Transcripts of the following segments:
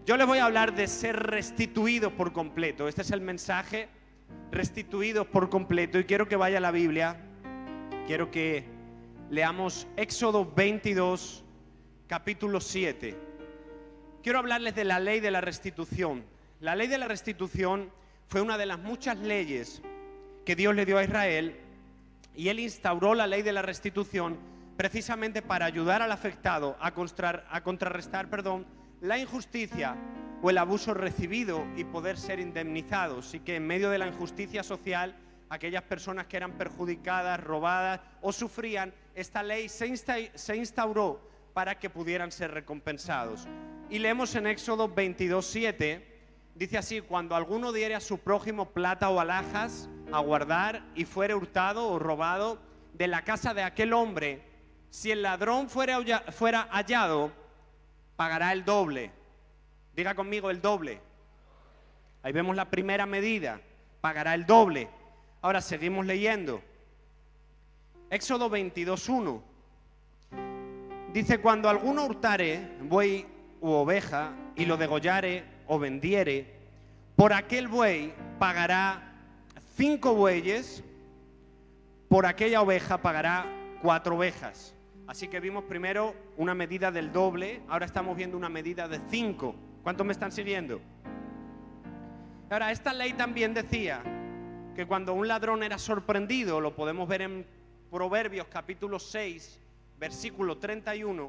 Yo les voy a hablar de ser restituidos por completo. Este es el mensaje, restituidos por completo. Y quiero que vaya a la Biblia. Quiero que leamos Éxodo 22, capítulo 7. Quiero hablarles de la ley de la restitución. La ley de la restitución fue una de las muchas leyes que Dios le dio a Israel, y Él instauró la ley de la restitución precisamente para ayudar al afectado a contrarrestar la injusticia o el abuso recibido y poder ser indemnizados. Así que en medio de la injusticia social, aquellas personas que eran perjudicadas, robadas o sufrían, esta ley se instauró para que pudieran ser recompensados. Y leemos en Éxodo 22:7, dice así: cuando alguno diere a su prójimo plata o alhajas a guardar y fuere hurtado o robado de la casa de aquel hombre, si el ladrón fuera hallado, pagará el doble. Diga conmigo, el doble. Ahí vemos la primera medida, pagará el doble. Ahora seguimos leyendo. Éxodo 22:1 dice: cuando alguno hurtare buey u oveja y lo degollare o vendiere, por aquel buey pagará 5 bueyes, por aquella oveja pagará 4 ovejas. Así que vimos primero una medida del doble, ahora estamos viendo una medida de 5. ¿Cuántos me están siguiendo? Ahora, esta ley también decía que cuando un ladrón era sorprendido, lo podemos ver en Proverbios capítulo 6, versículo 31,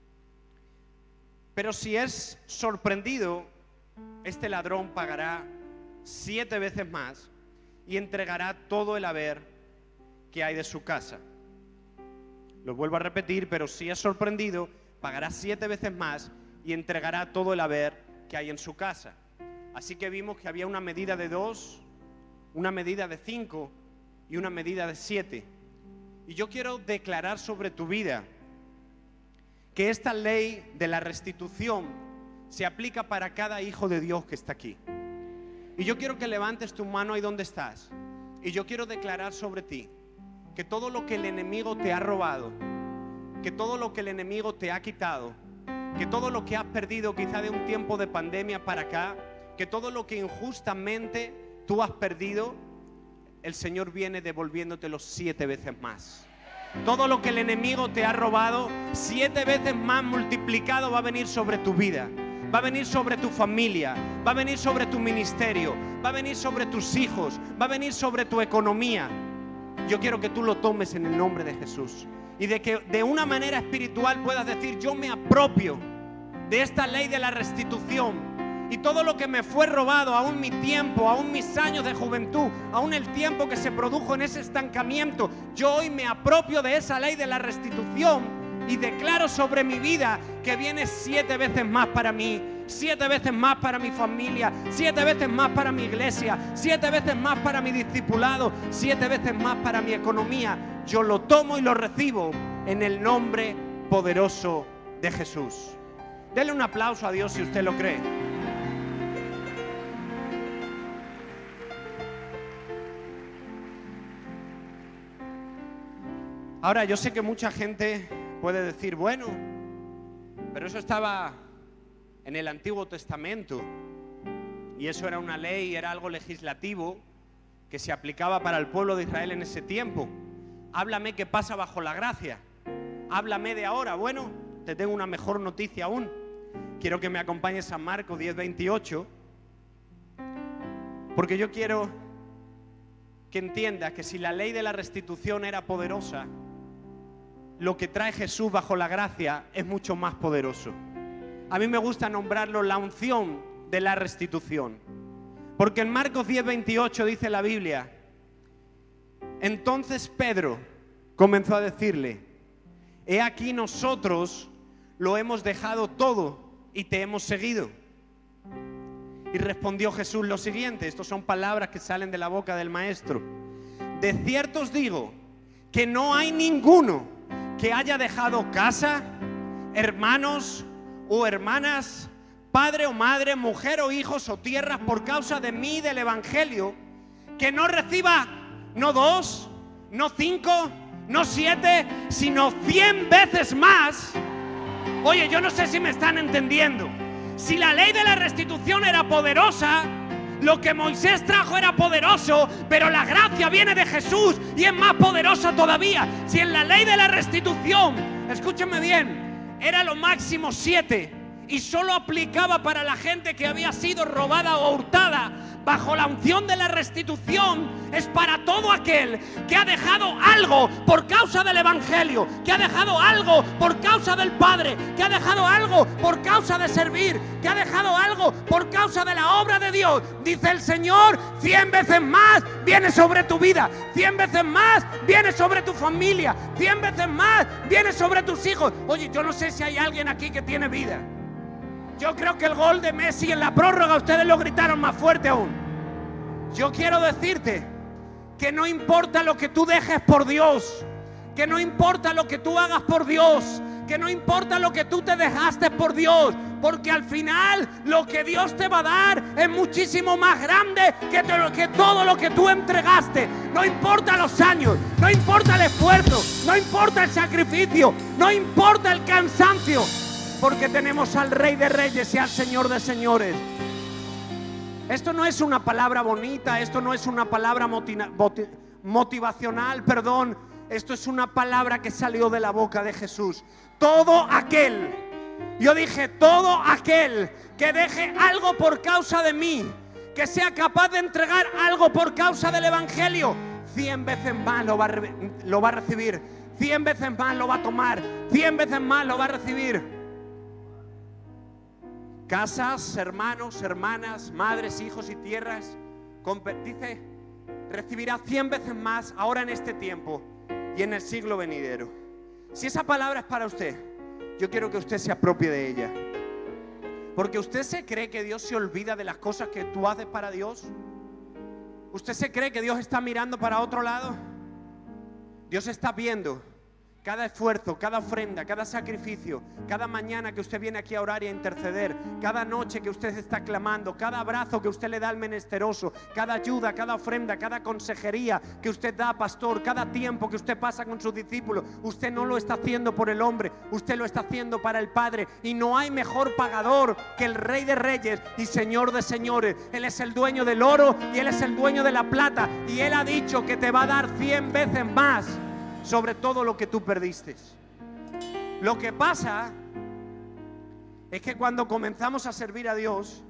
pero si es sorprendido, este ladrón pagará 7 veces más y entregará todo el haber que hay de su casa. Lo vuelvo a repetir, pero si es sorprendido, pagará 7 veces más y entregará todo el haber que hay en su casa. Así que vimos que había una medida de 2, una medida de 5 y una medida de 7. Y yo quiero declarar sobre tu vida que esta ley de la restitución se aplica para cada hijo de Dios que está aquí. Y yo quiero que levantes tu mano ahí donde estás. Y yo quiero declarar sobre ti que todo lo que el enemigo te ha robado, que todo lo que el enemigo te ha quitado, que todo lo que has perdido quizá de un tiempo de pandemia para acá, que todo lo que injustamente tú has perdido, el Señor viene devolviéndotelo 7 veces más. Todo lo que el enemigo te ha robado, 7 veces más multiplicado va a venir sobre tu vida. Va a venir sobre tu familia, va a venir sobre tu ministerio, va a venir sobre tus hijos, va a venir sobre tu economía. Yo quiero que tú lo tomes en el nombre de Jesús y de que de una manera espiritual puedas decir: yo me apropio de esta ley de la restitución, y todo lo que me fue robado, aún mi tiempo, aún mis años de juventud, aún el tiempo que se produjo en ese estancamiento, yo hoy me apropio de esa ley de la restitución y declaro sobre mi vida que viene 7 veces más para mí, 7 veces más para mi familia, 7 veces más para mi iglesia, 7 veces más para mi discipulado, 7 veces más para mi economía. Yo lo tomo y lo recibo en el nombre poderoso de Jesús. Dele un aplauso a Dios si usted lo cree. Ahora, yo sé que mucha gente puede decir: bueno, pero eso estaba en el Antiguo Testamento y eso era una ley, era algo legislativo que se aplicaba para el pueblo de Israel en ese tiempo. Háblame qué pasa bajo la gracia, háblame de ahora. Bueno, te tengo una mejor noticia aún. Quiero que me acompañes a Marcos 10:28, porque yo quiero que entiendas que si la ley de la restitución era poderosa, lo que trae Jesús bajo la gracia es mucho más poderoso. A mí me gusta nombrarlo la unción de la restitución, porque en Marcos 10:28 dice la Biblia: entonces Pedro comenzó a decirle: he aquí, nosotros lo hemos dejado todo y te hemos seguido. Y respondió Jesús lo siguiente, estas son palabras que salen de la boca del Maestro: de cierto os digo que no hay ninguno que haya dejado casa, hermanos o hermanas, padre o madre, mujer o hijos o tierras por causa de mí y del Evangelio, que no reciba no 2, no 5, no 7, sino 100 veces más. Oye, yo no sé si me están entendiendo. Si la ley de la restitución era poderosa, lo que Moisés trajo era poderoso, pero la gracia viene de Jesús y es más poderosa todavía. Si en la ley de la restitución, escúchenme bien, era lo máximo 7 y solo aplicaba para la gente que había sido robada o hurtada, bajo la unción de la restitución es para todo aquel que ha dejado algo por causa del Evangelio, que ha dejado algo por causa del Padre, que ha dejado algo por causa de servir, que ha dejado algo por causa de la obra de Dios. Dice el Señor, 100 veces más viene sobre tu vida, 100 veces más viene sobre tu familia, 100 veces más viene sobre tus hijos. Oye, yo no sé si hay alguien aquí que tiene vida. Yo creo que el gol de Messi en la prórroga ustedes lo gritaron más fuerte aún. Yo quiero decirte que no importa lo que tú dejes por Dios, que no importa lo que tú hagas por Dios, que no importa lo que tú te dejaste por Dios, porque al final lo que Dios te va a dar es muchísimo más grande que todo lo que tú entregaste. No importa los años, no importa el esfuerzo, no importa el sacrificio, no importa el cansancio, porque tenemos al Rey de Reyes y al Señor de Señores. Esto no es una palabra bonita, esto no es una palabra motivacional, perdón. Esto es una palabra que salió de la boca de Jesús. Todo aquel, yo dije, todo aquel que deje algo por causa de mí, que sea capaz de entregar algo por causa del Evangelio, 100 veces más lo va a recibir, 100 veces más lo va a tomar, 100 veces más lo va a recibir. Casas, hermanos, hermanas, madres, hijos y tierras, dice, recibirá 100 veces más ahora en este tiempo y en el siglo venidero. Si esa palabra es para usted, yo quiero que usted se apropie de ella. Porque usted se cree que Dios se olvida de las cosas que tú haces para Dios. ¿Usted se cree que Dios está mirando para otro lado? Dios está viendo cada esfuerzo, cada ofrenda, cada sacrificio, cada mañana que usted viene aquí a orar y a interceder, cada noche que usted está clamando, cada abrazo que usted le da al menesteroso, cada ayuda, cada ofrenda, cada consejería que usted da, pastor, cada tiempo que usted pasa con sus discípulos. Usted no lo está haciendo por el hombre, usted lo está haciendo para el Padre. Y no hay mejor pagador que el Rey de Reyes y Señor de Señores. Él es el dueño del oro y Él es el dueño de la plata. Y Él ha dicho que te va a dar 100 veces más sobre todo lo que tú perdiste. Lo que pasa es que cuando comenzamos a servir a Dios,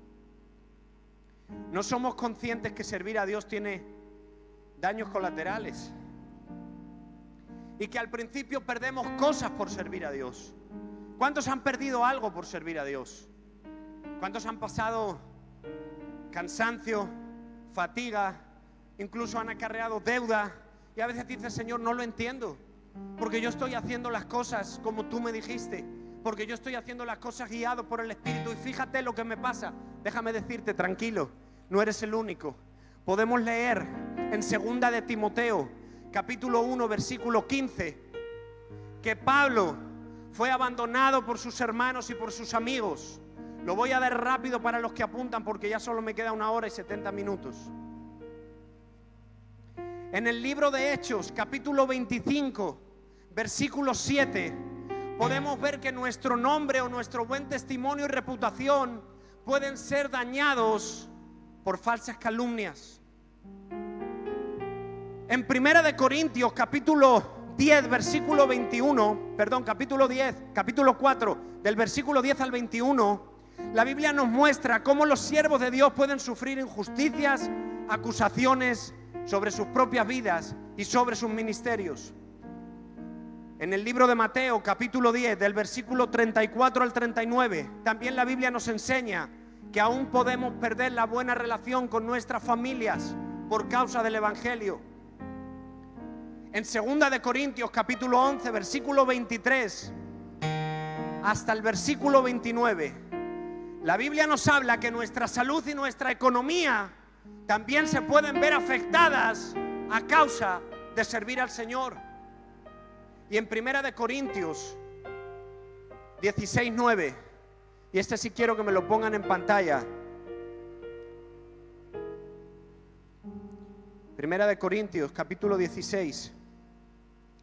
no somos conscientes que servir a Dios tiene daños colaterales y que al principio perdemos cosas por servir a Dios. ¿Cuántos han perdido algo por servir a Dios? ¿Cuántos han pasado cansancio, fatiga, incluso han acarreado deuda? Y a veces dices, Señor, no lo entiendo, porque yo estoy haciendo las cosas como tú me dijiste, porque yo estoy haciendo las cosas guiado por el Espíritu. Y fíjate lo que me pasa. Déjame decirte, tranquilo, no eres el único. Podemos leer en 2 de Timoteo, capítulo 1, versículo 15, que Pablo fue abandonado por sus hermanos y por sus amigos. Lo voy a dar rápido para los que apuntan, porque ya solo me queda 1 hora y 70 minutos. En el libro de Hechos, capítulo 25, versículo 7, podemos ver que nuestro nombre o nuestro buen testimonio y reputación pueden ser dañados por falsas calumnias. En 1 de Corintios, capítulo 10, versículo 21, perdón, capítulo 4, del versículo 10 al 21, la Biblia nos muestra cómo los siervos de Dios pueden sufrir injusticias, acusaciones sobre sus propias vidas y sobre sus ministerios. En el libro de Mateo, capítulo 10, del versículo 34 al 39, también la Biblia nos enseña que aún podemos perder la buena relación con nuestras familias por causa del Evangelio. En 2 de Corintios, capítulo 11, versículo 23 hasta el versículo 29, la Biblia nos habla que nuestra salud y nuestra economía también se pueden ver afectadas a causa de servir al Señor. Y en 1 de Corintios 16:9, y este sí quiero que me lo pongan en pantalla. 1 de Corintios capítulo 16,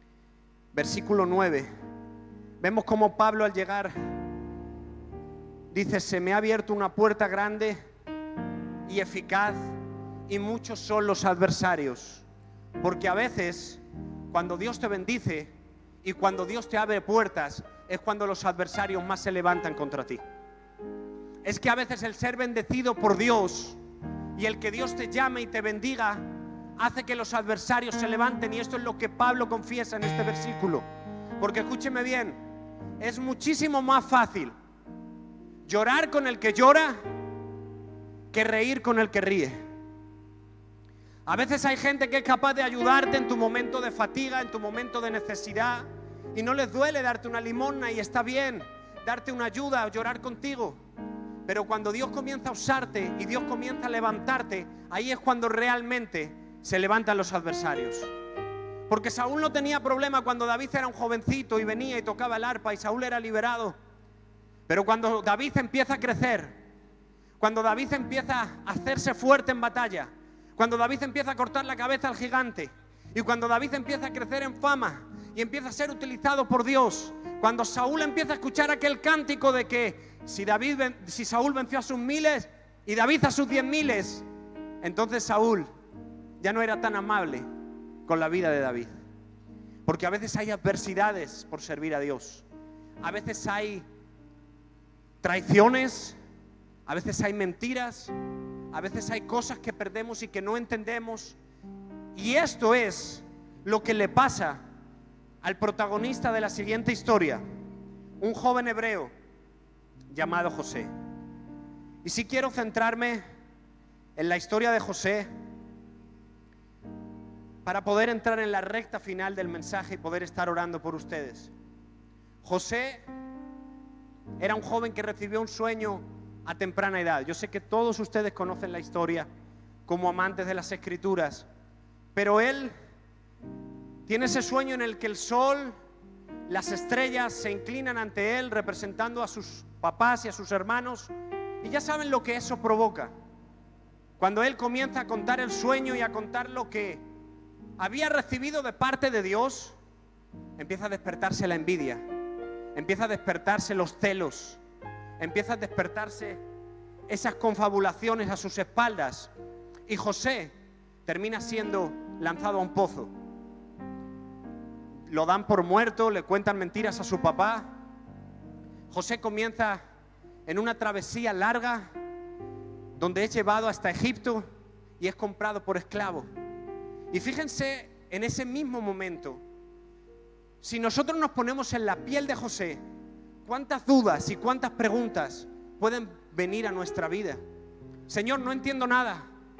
versículo 9. Vemos cómo Pablo, al llegar dice: se me ha abierto una puerta grande y eficaz, y muchos son los adversarios. Porque a veces, cuando Dios te bendice y cuando Dios te abre puertas, es cuando los adversarios más se levantan contra ti. Es que a veces el ser bendecido por Dios y el que Dios te llame y te bendiga hace que los adversarios se levanten, y esto es lo que Pablo confiesa en este versículo. Porque escúcheme bien, es muchísimo más fácil llorar con el que llora que reír con el que ríe. A veces hay gente que es capaz de ayudarte en tu momento de fatiga, en tu momento de necesidad, y no les duele darte una limosna, y está bien darte una ayuda o llorar contigo. Pero cuando Dios comienza a usarte y Dios comienza a levantarte, ahí es cuando realmente se levantan los adversarios. Porque Saúl no tenía problema cuando David era un jovencito y venía y tocaba el arpa, y Saúl era liberado. Pero cuando David empieza a crecer, cuando David empieza a hacerse fuerte en batalla, cuando David empieza a cortar la cabeza al gigante, y cuando David empieza a crecer en fama y empieza a ser utilizado por Dios, cuando Saúl empieza a escuchar aquel cántico de que si Saúl venció a sus miles y David a sus 10.000, entonces Saúl ya no era tan amable con la vida de David. Porque a veces hay adversidades por servir a Dios, a veces hay traiciones, a veces hay mentiras, a veces hay cosas que perdemos y que no entendemos. Y esto es lo que le pasa al protagonista de la siguiente historia, un joven hebreo llamado José. Y sí quiero centrarme en la historia de José para poder entrar en la recta final del mensaje y poder estar orando por ustedes. José era un joven que recibió un sueño a temprana edad. Yo sé que todos ustedes conocen la historia como amantes de las Escrituras, pero él tiene ese sueño en el que el sol, las estrellas se inclinan ante él, representando a sus papás y a sus hermanos, y ya saben lo que eso provoca. Cuando él comienza a contar el sueño y a contar lo que había recibido de parte de Dios, empieza a despertarse la envidia, empieza a despertarse los celos, empieza a despertarse esas confabulaciones a sus espaldas, y José termina siendo lanzado a un pozo. Lo dan por muerto, le cuentan mentiras a su papá. José comienza en una travesía larga donde es llevado hasta Egipto y es comprado por esclavo. Y fíjense en ese mismo momento, si nosotros nos ponemos en la piel de José, cuántas dudas y cuántas preguntas pueden venir a nuestra vida. Señor, no entiendo nada.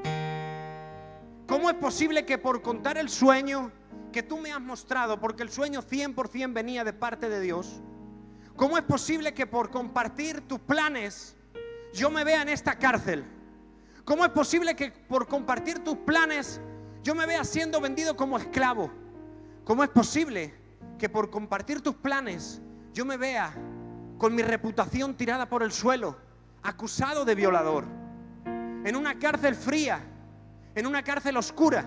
¿Cómo es posible que por contar el sueño que tú me has mostrado, porque el sueño 100% venía de parte de Dios, cómo es posible que por compartir tus planes yo me vea en esta cárcel? ¿Cómo es posible que por compartir tus planes yo me vea siendo vendido como esclavo? ¿Cómo es posible que por compartir tus planes yo me vea con mi reputación tirada por el suelo, acusado de violador, en una cárcel fría, en una cárcel oscura?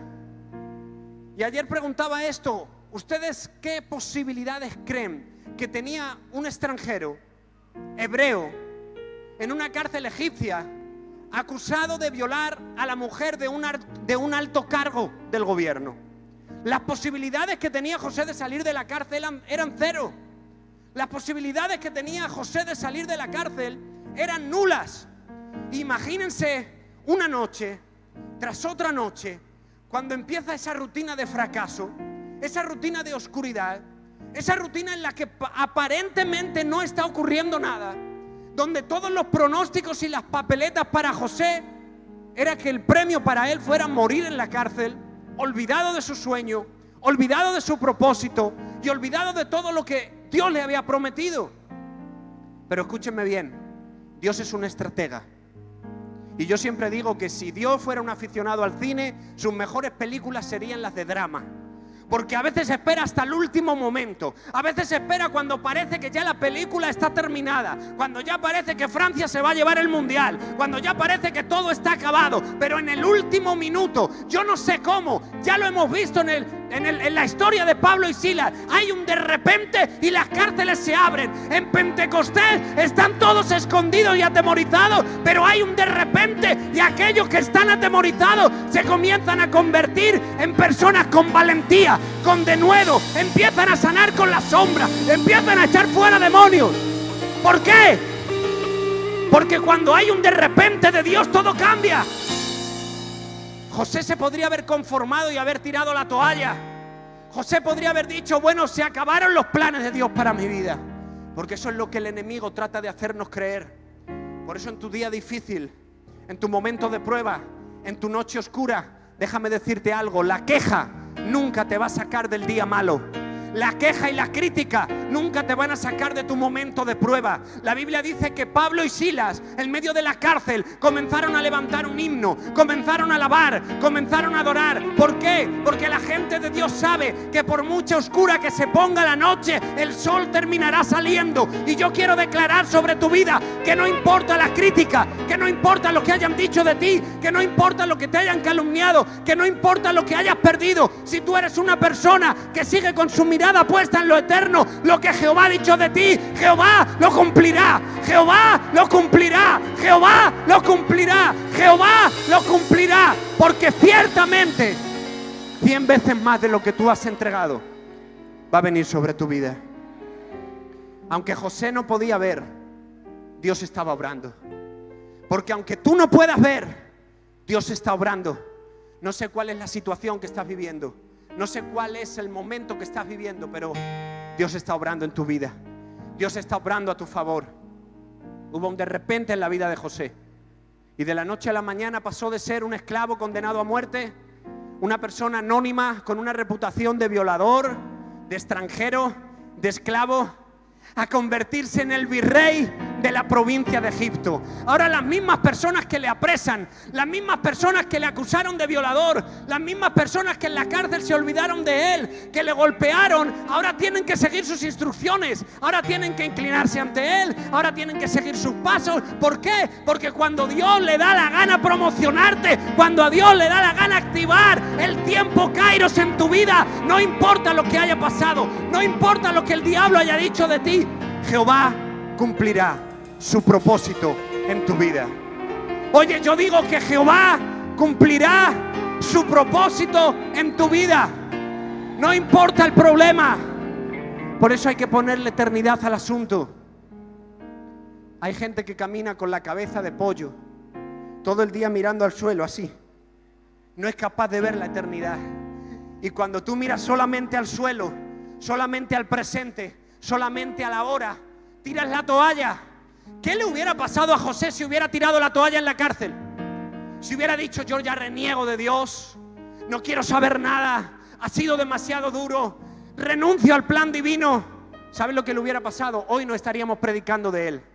Y ayer preguntaba esto: ¿ustedes qué posibilidades creen que tenía un extranjero hebreo en una cárcel egipcia, acusado de violar a la mujer de un alto cargo del gobierno? Las posibilidades que tenía José de salir de la cárcel eran cero. Las posibilidades que tenía José de salir de la cárcel eran nulas. Imagínense una noche tras otra noche, cuando empieza esa rutina de fracaso, esa rutina de oscuridad, esa rutina en la que aparentemente no está ocurriendo nada, donde todos los pronósticos y las papeletas para José era que el premio para él fuera morir en la cárcel, olvidado de su sueño, olvidado de su propósito y olvidado de todo lo que Dios le había prometido. Pero escúchenme bien, Dios es un estratega. Y yo siempre digo que si Dios fuera un aficionado al cine, sus mejores películas serían las de drama. Porque a veces espera hasta el último momento. A veces espera cuando parece que ya la película está terminada, cuando ya parece que Francia se va a llevar el mundial, cuando ya parece que todo está acabado. Pero en el último minuto, yo no sé cómo, ya lo hemos visto en el en la historia de Pablo y Silas, hay un de repente y las cárceles se abren. En Pentecostés están todos escondidos y atemorizados, pero hay un de repente y aquellos que están atemorizados se comienzan a convertir en personas con valentía, con denuedo, empiezan a sanar con la sombra, empiezan a echar fuera demonios. ¿Por qué? Porque cuando hay un de repente de Dios todo cambia. José se podría haber conformado y haber tirado la toalla. José podría haber dicho, bueno, se acabaron los planes de Dios para mi vida. Porque eso es lo que el enemigo trata de hacernos creer. Por eso en tu día difícil, en tu momento de prueba, en tu noche oscura, déjame decirte algo, la queja nunca te va a sacar del día malo. La queja y la crítica nunca te van a sacar de tu momento de prueba. La Biblia dice que Pablo y Silas, en medio de la cárcel, comenzaron a levantar un himno, comenzaron a alabar, comenzaron a adorar. ¿Por qué? Porque la gente de Dios sabe que por mucha oscura que se ponga la noche, el sol terminará saliendo. Y yo quiero declarar sobre tu vida que no importa la crítica, que no importa lo que hayan dicho de ti, que no importa lo que te hayan calumniado, que no importa lo que hayas perdido. Si tú eres una persona que sigue con su mirada puesta en lo eterno, lo que Jehová ha dicho de ti, Jehová lo cumplirá, Jehová lo cumplirá, Jehová lo cumplirá, Jehová lo cumplirá, porque ciertamente 100 veces más de lo que tú has entregado va a venir sobre tu vida. Aunque José no podía ver, Dios estaba obrando. Porque aunque tú no puedas ver, Dios está obrando. No sé cuál es la situación que estás viviendo, no sé cuál es el momento que estás viviendo, pero Dios está obrando en tu vida. Dios está obrando a tu favor. Hubo un de repente en la vida de José. Y de la noche a la mañana pasó de ser un esclavo condenado a muerte, una persona anónima con una reputación de violador, de extranjero, de esclavo, a convertirse en el virrey de la provincia de Egipto. Ahora las mismas personas que le apresan, las mismas personas que le acusaron de violador, las mismas personas que en la cárcel se olvidaron de él, que le golpearon, ahora tienen que seguir sus instrucciones, ahora tienen que inclinarse ante él, ahora tienen que seguir sus pasos. ¿Por qué? Porque cuando Dios le da la gana promocionarte, cuando a Dios le da la gana activar el tiempo Kairos en tu vida, no importa lo que haya pasado, no importa lo que el diablo haya dicho de ti, Jehová cumplirá su propósito en tu vida. Oye, yo digo que Jehová cumplirá su propósito en tu vida. No importa el problema. Por eso hay que ponerle eternidad al asunto. Hay gente que camina con la cabeza de pollo, todo el día mirando al suelo así. No es capaz de ver la eternidad. Y cuando tú miras solamente al suelo, solamente al presente, solamente a la hora, tiras la toalla. ¿Qué le hubiera pasado a José si hubiera tirado la toalla en la cárcel? Si hubiera dicho, yo ya reniego de Dios, no quiero saber nada, ha sido demasiado duro, renuncio al plan divino. ¿Sabes lo que le hubiera pasado? Hoy no estaríamos predicando de él.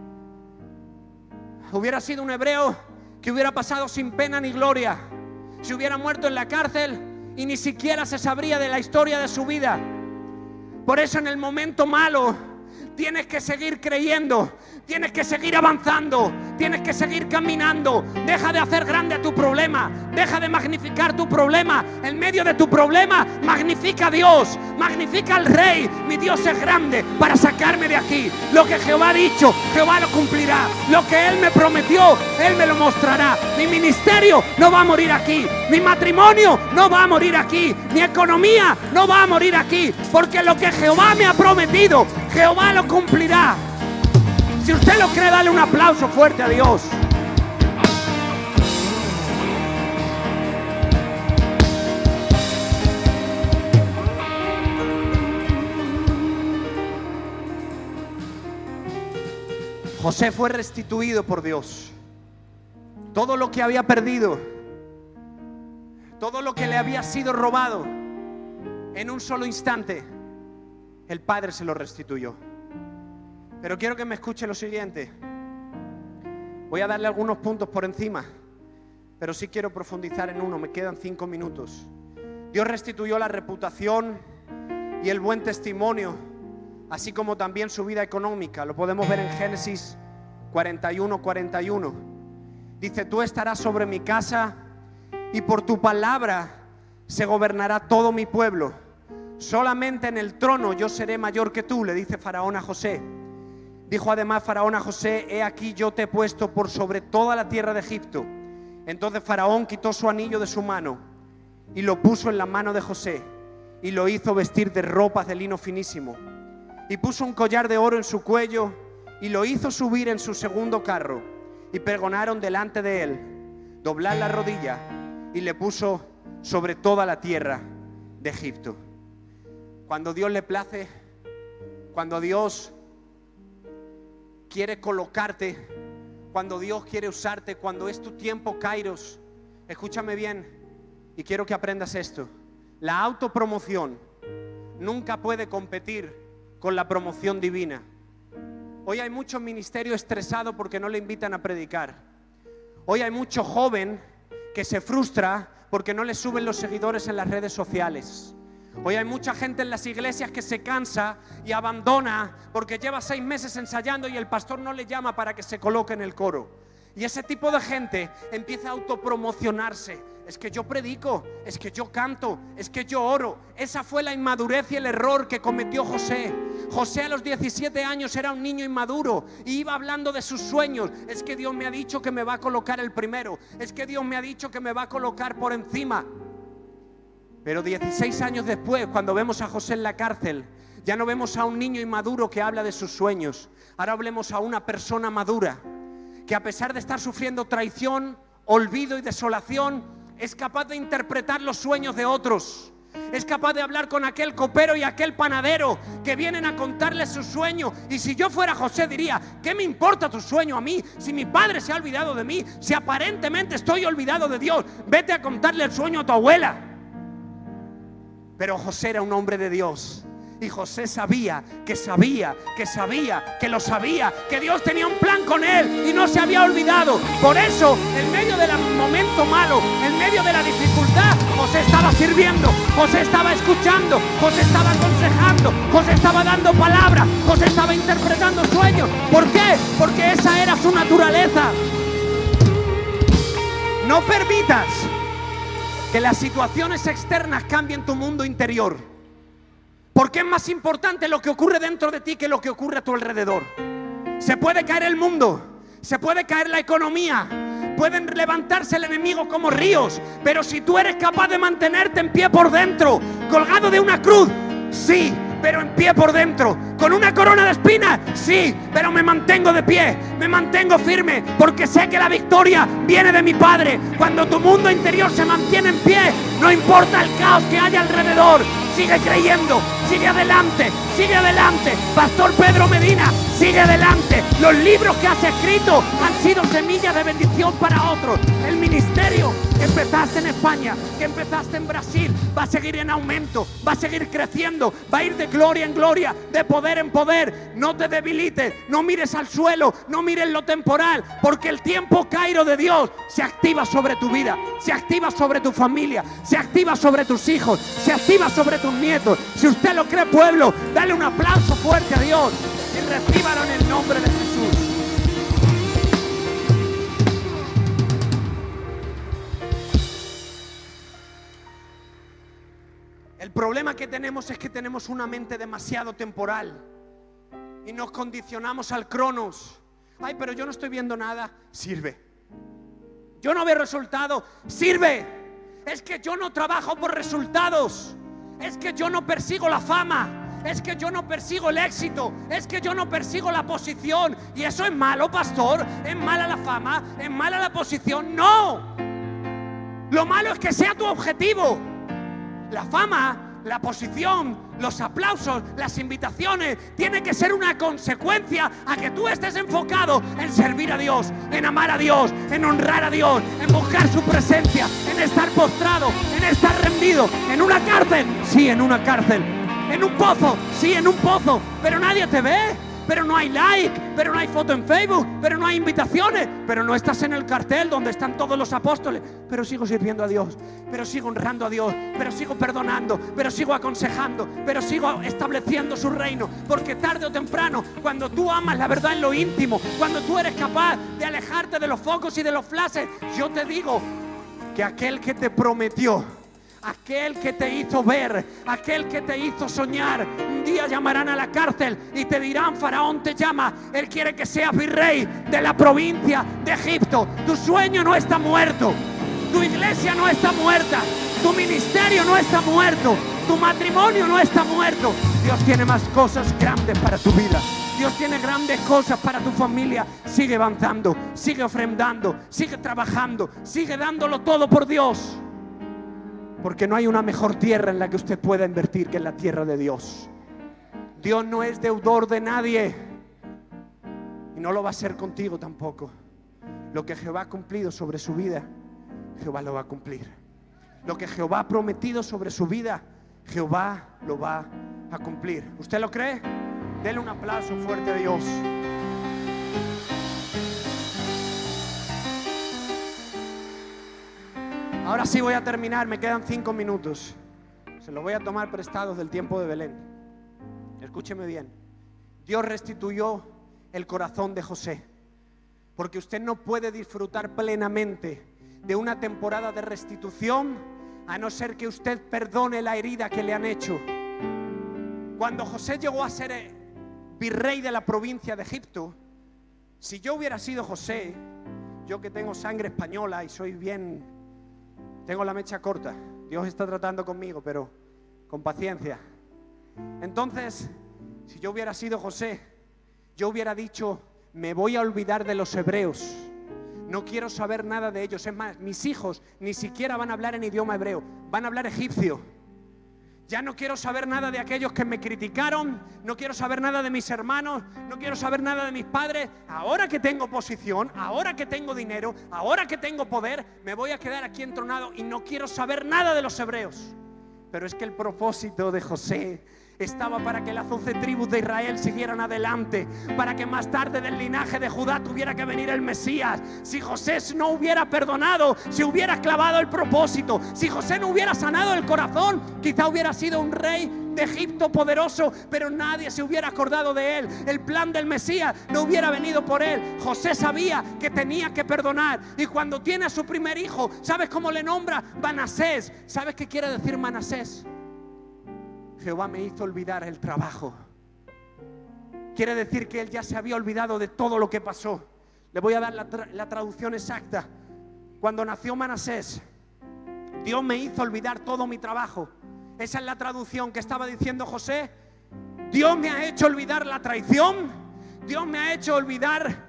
Hubiera sido un hebreo que hubiera pasado sin pena ni gloria. Se hubiera muerto en la cárcel y ni siquiera se sabría de la historia de su vida. Por eso en el momento malo tienes que seguir creyendo, tienes que seguir avanzando, tienes que seguir caminando. Deja de hacer grande tu problema, deja de magnificar tu problema. En medio de tu problema, magnifica a Dios, magnifica al Rey. Mi Dios es grande para sacarme de aquí. Lo que Jehová ha dicho, Jehová lo cumplirá. Lo que Él me prometió, Él me lo mostrará. Mi ministerio no va a morir aquí, mi matrimonio no va a morir aquí, mi economía no va a morir aquí, porque lo que Jehová me ha prometido, Jehová lo cumplirá. Si usted lo cree, dale un aplauso fuerte a Dios. José fue restituido por Dios. Todo lo que había perdido, todo lo que le había sido robado, en un solo instante, el Padre se lo restituyó. Pero quiero que me escuche lo siguiente. Voy a darle algunos puntos por encima, pero sí quiero profundizar en uno. Me quedan 5 minutos. Dios restituyó la reputación y el buen testimonio, así como también su vida económica. Lo podemos ver en Génesis 41:41. Dice, tú estarás sobre mi casa y por tu palabra se gobernará todo mi pueblo. Solamente en el trono yo seré mayor que tú, le dice Faraón a José. Dijo además Faraón a José: he aquí yo te he puesto por sobre toda la tierra de Egipto. Entonces Faraón quitó su anillo de su mano y lo puso en la mano de José y lo hizo vestir de ropas de lino finísimo y puso un collar de oro en su cuello y lo hizo subir en su segundo carro y pregonaron delante de él: doblar la rodilla, y le puso sobre toda la tierra de Egipto. Cuando Dios le place, cuando Dios quiere colocarte, cuando Dios quiere usarte, cuando es tu tiempo Kairos, escúchame bien y quiero que aprendas esto: la autopromoción nunca puede competir con la promoción divina. Hoy hay mucho ministerio estresado porque no le invitan a predicar. Hoy hay mucho joven que se frustra porque no le suben los seguidores en las redes sociales. Hoy hay mucha gente en las iglesias que se cansa y abandona porque lleva 6 meses ensayando y el pastor no le llama para que se coloque en el coro. Y ese tipo de gente empieza a autopromocionarse. Es que yo predico, es que yo canto, es que yo oro. Esa fue la inmadurez y el error que cometió José. José a los 17 años era un niño inmaduro y iba hablando de sus sueños. Es que Dios me ha dicho que me va a colocar el primero. Es que Dios me ha dicho que me va a colocar por encima. Pero 16 años después, cuando vemos a José en la cárcel, ya no vemos a un niño inmaduro que habla de sus sueños. Ahora vemos a una persona madura que, a pesar de estar sufriendo traición, olvido y desolación, es capaz de interpretar los sueños de otros. Es capaz de hablar con aquel copero y aquel panadero que vienen a contarle su sueño. Y si yo fuera José diría: ¿qué me importa tu sueño a mí? Si mi padre se ha olvidado de mí, si aparentemente estoy olvidado de Dios, vete a contarle el sueño a tu abuela. Pero José era un hombre de Dios. Y José sabía, que lo sabía, que Dios tenía un plan con él y no se había olvidado. Por eso, en medio del momento malo, en medio de la dificultad, José estaba sirviendo, José estaba escuchando, José estaba aconsejando, José estaba dando palabra, José estaba interpretando sueños. ¿Por qué? Porque esa era su naturaleza. No permitas que las situaciones externas cambien tu mundo interior. Porque es más importante lo que ocurre dentro de ti que lo que ocurre a tu alrededor. Se puede caer el mundo, se puede caer la economía, pueden levantarse el enemigo como ríos, pero si tú eres capaz de mantenerte en pie por dentro, colgado de una cruz, sí, pero en pie por dentro, con una corona de espinas, sí, pero me mantengo de pie, me mantengo firme, porque sé que la victoria viene de mi Padre. Cuando tu mundo interior se mantiene en pie, no importa el caos que haya alrededor, sigue creyendo, sigue adelante, sigue adelante. Pastor Pedro Medina, sigue adelante. Los libros que has escrito han sido semillas de bendición para otros. El ministerio que empezaste en España, que empezaste en Brasil, va a seguir en aumento, va a seguir creciendo, va a ir de gloria en gloria, de poder en poder. No te debilites, no mires al suelo, no mires lo temporal, porque el tiempo Cairo de Dios se activa sobre tu vida, se activa sobre tu familia, se activa sobre tus hijos, se activa sobre tus nietos. Si usted lo cree, pueblo, dale un aplauso fuerte a Dios y recíbalo en el nombre de Jesús. El problema que tenemos es que tenemos una mente demasiado temporal y nos condicionamos al cronos. Ay, pero yo no estoy viendo nada. Sirve. Yo no veo resultado. Sirve. Es que yo no trabajo por resultados. Es que yo no persigo la fama. Es que yo no persigo el éxito. Es que yo no persigo la posición. Y eso es malo, pastor. Es mala la fama. Es mala la posición. No. Lo malo es que sea tu objetivo. La fama, la posición, los aplausos, las invitaciones, tiene que ser una consecuencia a que tú estés enfocado en servir a Dios, en amar a Dios, en honrar a Dios, en buscar su presencia, en estar postrado, en estar rendido. En una cárcel, sí, en una cárcel. En un pozo, sí, en un pozo, pero nadie te ve. Pero no hay like, pero no hay foto en Facebook, pero no hay invitaciones, pero no estás en el cartel donde están todos los apóstoles. Pero sigo sirviendo a Dios, pero sigo honrando a Dios, pero sigo perdonando, pero sigo aconsejando, pero sigo estableciendo su reino. Porque tarde o temprano, cuando tú amas la verdad en lo íntimo, cuando tú eres capaz de alejarte de los focos y de los flashes, yo te digo que aquel que te prometió aquel que te hizo ver, aquel que te hizo soñar. Un día llamarán a la cárcel y te dirán: Faraón te llama, él quiere que seas virrey de la provincia de Egipto. Tu sueño no está muerto, tu iglesia no está muerta, tu ministerio no está muerto, tu matrimonio no está muerto. Dios tiene más cosas grandes para tu vida. Dios tiene grandes cosas para tu familia. Sigue avanzando, sigue ofrendando, sigue trabajando, sigue dándolo todo por Dios. Porque no hay una mejor tierra en la que usted pueda invertir que en la tierra de Dios. Dios no es deudor de nadie y no lo va a ser contigo tampoco. Lo que Jehová ha cumplido sobre su vida, Jehová lo va a cumplir. Lo que Jehová ha prometido sobre su vida, Jehová lo va a cumplir. ¿Usted lo cree? Dele un aplauso fuerte a Dios. Ahora sí voy a terminar, me quedan 5 minutos. Se lo voy a tomar prestados del tiempo de Belén. Escúcheme bien. Dios restituyó el corazón de José, porque usted no puede disfrutar plenamente de una temporada de restitución a no ser que usted perdone la herida que le han hecho. Cuando José llegó a ser virrey de la provincia de Egipto, si yo hubiera sido José, yo que tengo sangre española y soy bien, tengo la mecha corta, Dios está tratando conmigo, pero con paciencia. Entonces, si yo hubiera sido José, yo hubiera dicho: me voy a olvidar de los hebreos, no quiero saber nada de ellos. Es más, mis hijos ni siquiera van a hablar en idioma hebreo, van a hablar egipcio. Ya no quiero saber nada de aquellos que me criticaron, no quiero saber nada de mis hermanos, no quiero saber nada de mis padres. Ahora que tengo posición, ahora que tengo dinero, ahora que tengo poder, me voy a quedar aquí entronado y no quiero saber nada de los hebreos. Pero es que el propósito de José estaba para que las 12 tribus de Israel siguieran adelante, para que más tarde del linaje de Judá tuviera que venir el Mesías. Si José no hubiera perdonado, si hubiera clavado el propósito, si José no hubiera sanado el corazón, quizá hubiera sido un rey de Egipto poderoso, pero nadie se hubiera acordado de él. El plan del Mesías no hubiera venido por él. José sabía que tenía que perdonar, y cuando tiene a su primer hijo, ¿sabes cómo le nombra? Manasés. ¿Sabes qué quiere decir Manasés? Jehová me hizo olvidar el trabajo. Quiere decir que él ya se había olvidado de todo lo que pasó. Le voy a dar la traducción exacta. Cuando nació Manasés, Dios me hizo olvidar todo mi trabajo. Esa es la traducción que estaba diciendo José. Dios me ha hecho olvidar la traición, Dios me ha hecho olvidar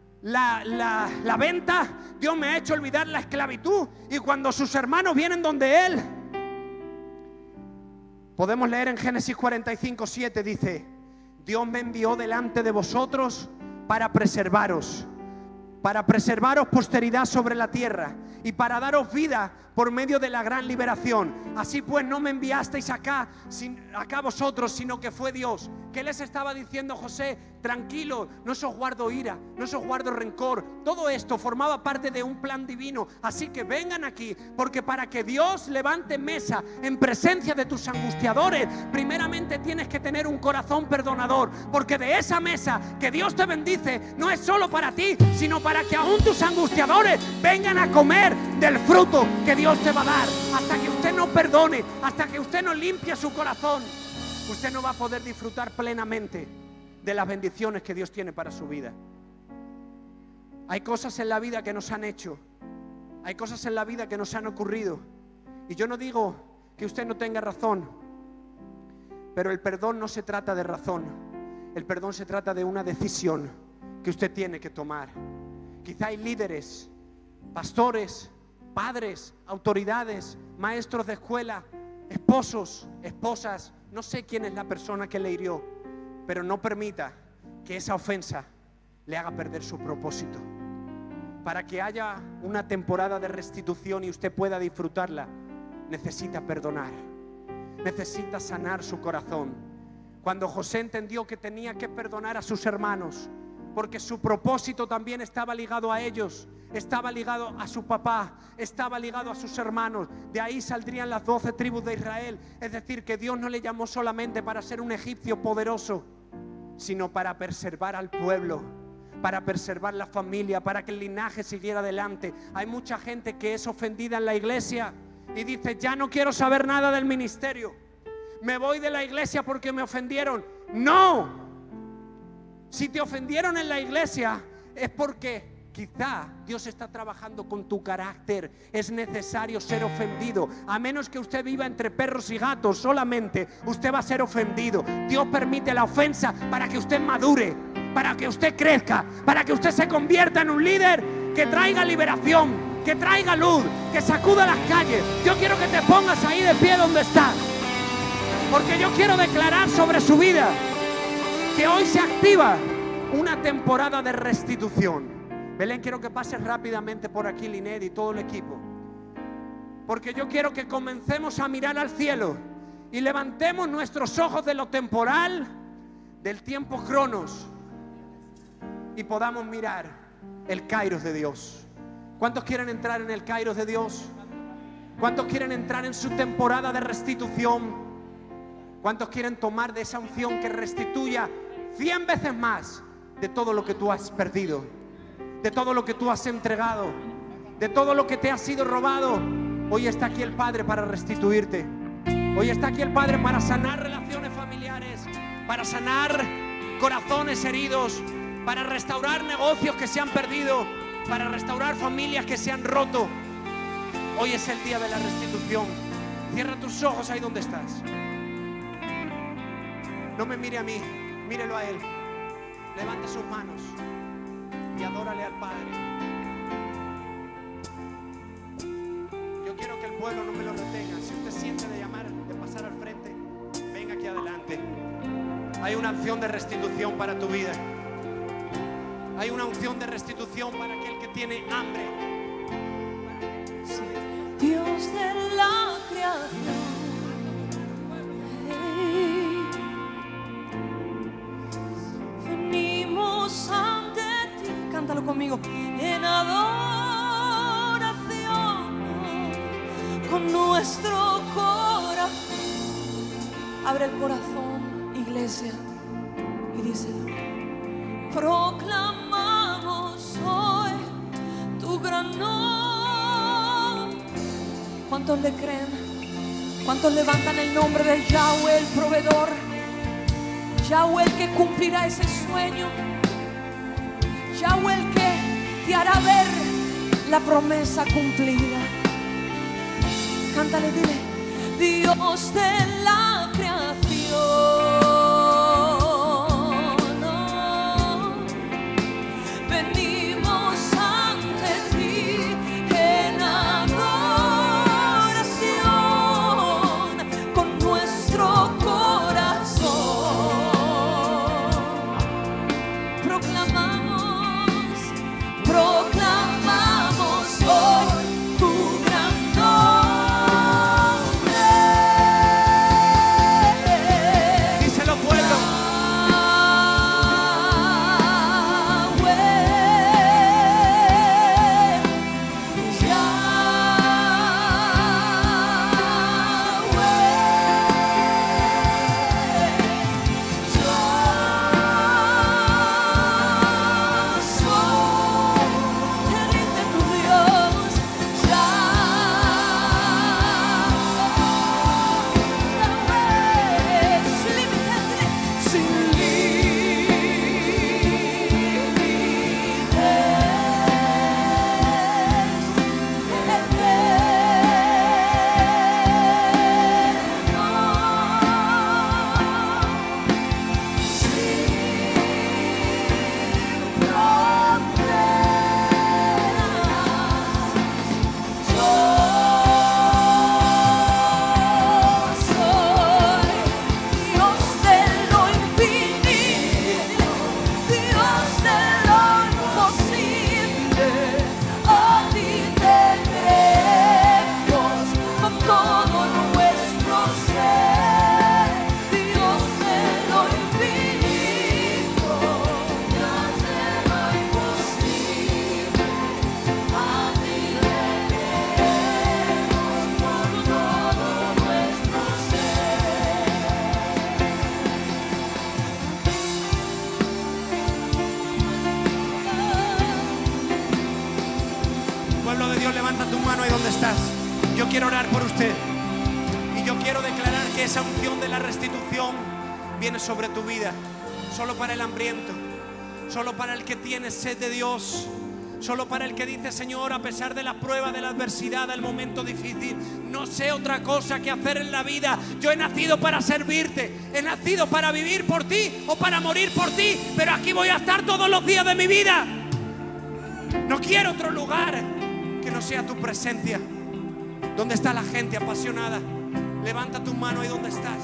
la venta, Dios me ha hecho olvidar la esclavitud. Y cuando sus hermanos vienen donde él, podemos leer en Génesis 45:7, dice: Dios me envió delante de vosotros para preservaros posteridad sobre la tierra y para daros vida por medio de la gran liberación. Así pues, no me enviasteis acá vosotros, sino que fue Dios. ¿Qué les estaba diciendo José? Tranquilo, no os guardo ira, no os guardo rencor. Todo esto formaba parte de un plan divino. Así que vengan aquí, porque para que Dios levante mesa en presencia de tus angustiadores, primeramente tienes que tener un corazón perdonador. Porque de esa mesa que Dios te bendice, no es solo para ti, sino para que aún tus angustiadores vengan a comer del fruto que Dios te va a dar. Hasta que usted no perdone, hasta que usted no limpie su corazón, usted no va a poder disfrutar plenamente de las bendiciones que Dios tiene para su vida. Hay cosas en la vida que nos han hecho, hay cosas en la vida que nos han ocurrido, y yo no digo que usted no tenga razón, pero el perdón no se trata de razón. El perdón se trata de una decisión que usted tiene que tomar. Quizá hay líderes, pastores, padres, autoridades, maestros de escuela, esposos, esposas, no sé quién es la persona que le hirió, pero no permita que esa ofensa le haga perder su propósito. Para que haya una temporada de restitución y usted pueda disfrutarla, necesita perdonar, necesita sanar su corazón. Cuando José entendió que tenía que perdonar a sus hermanos, porque su propósito también estaba ligado a ellos, estaba ligado a su papá, estaba ligado a sus hermanos. De ahí saldrían las 12 tribus de Israel. Es decir, que Dios no le llamó solamente para ser un egipcio poderoso, sino para preservar al pueblo, para preservar la familia, para que el linaje siguiera adelante. Hay mucha gente que es ofendida en la iglesia y dices, ya no quiero saber nada del ministerio, me voy de la iglesia porque me ofendieron. No, si te ofendieron en la iglesia es porque quizá Dios está trabajando con tu carácter. Es necesario ser ofendido. A menos que usted viva entre perros y gatos solamente, usted va a ser ofendido. Dios permite la ofensa para que usted madure, para que usted crezca, para que usted se convierta en un líder que traiga liberación, que traiga luz, que sacuda las calles. Yo quiero que te pongas ahí de pie donde estás, porque yo quiero declarar sobre su vida que hoy se activa una temporada de restitución. Belén, quiero que pases rápidamente por aquí, Linet y todo el equipo, porque yo quiero que comencemos a mirar al cielo y levantemos nuestros ojos de lo temporal, del tiempo cronos, y podamos mirar el kairos de Dios. ¿Cuántos quieren entrar en el kairos de Dios? ¿Cuántos quieren entrar en su temporada de restitución? ¿Cuántos quieren tomar de esa unción que restituya 100 veces más de todo lo que tú has perdido, de todo lo que tú has entregado, de todo lo que te ha sido robado? Hoy está aquí el Padre para restituirte. Hoy está aquí el Padre para sanar relaciones familiares, para sanar corazones heridos, para restaurar negocios que se han perdido, para restaurar familias que se han roto. Hoy es el día de la restitución. Cierra tus ojos ahí donde estás. No me mire a mí, mírelo a Él. Levante sus manos y adórale al Padre. Yo quiero que el pueblo no me lo retenga. Si usted siente de llamar, de pasar al frente, venga aquí adelante. Hay una unción de restitución para tu vida. Hay una unción de restitución para aquel que tiene hambre. Dios de la creación, venimos ante ti, cántalo conmigo, en adoración, con nuestro corazón. Abre el corazón, iglesia, y díselo. Proclamamos hoy tu gran nombre. ¿Cuántos le creen? ¿Cuántos levantan el nombre de Yahweh, el proveedor? Yahweh, el que cumplirá ese sueño. Yahweh, el que te hará ver la promesa cumplida. Cántale, dile: Dios de la creación, Pueblo de Dios, levanta tu mano ahí donde estás. Yo quiero orar por usted. Y yo quiero declarar que esa unción de la restitución viene sobre tu vida. Solo para el hambriento, solo para el que tiene sed de Dios, solo para el que dice: Señor, a pesar de la prueba, de la adversidad, del momento difícil, no sé otra cosa que hacer en la vida. Yo he nacido para servirte, he nacido para vivir por ti o para morir por ti, pero aquí voy a estar todos los días de mi vida. No quiero otro lugar que no sea tu presencia. ¿Dónde está la gente apasionada? Levanta tu mano ahí donde estás.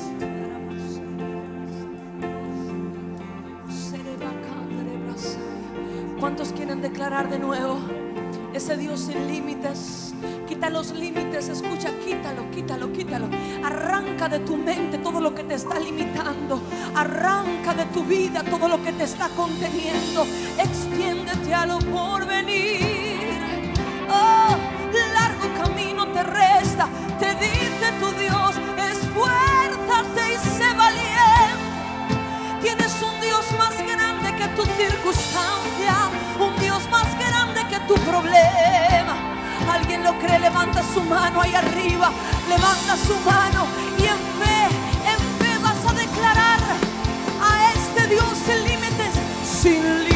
¿Cuántos quieren declarar de nuevo ese Dios sin límites? Quita los límites, escucha, quítalo, quítalo, quítalo. Arranca de tu mente todo lo que te está limitando. Arranca de tu vida todo lo que te está conteniendo. Extiéndete a lo porvenir. Oh, largo camino te resta. Te dice tu Dios: esfuérzate y sé valiente. Tienes un Dios más grande que tu circunstancia, un Dios más grande que tu problema. ¿Alguien lo cree? Levanta su mano ahí arriba, levanta su mano y en fe vas a declarar a este Dios sin límites, sin límites.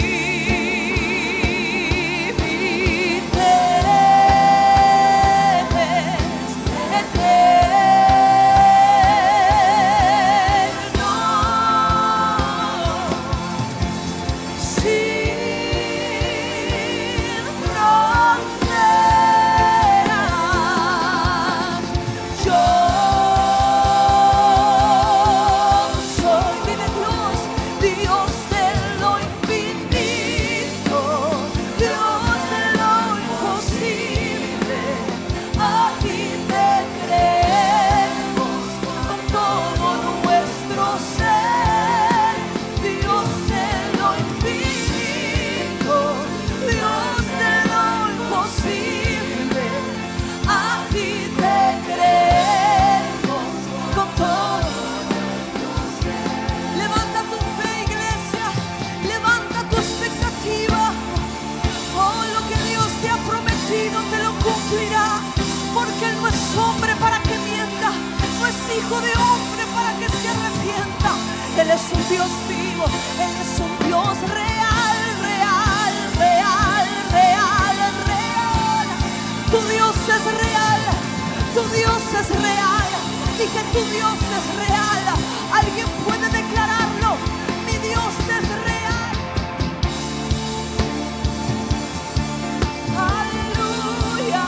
Hijo de hombre para que se arrepienta. Él es un Dios vivo, Él es un Dios real, real, real, real, real. Tu Dios es real, tu Dios es real. Dije, tu Dios es real. Alguien puede declararlo: mi Dios es real. Aleluya.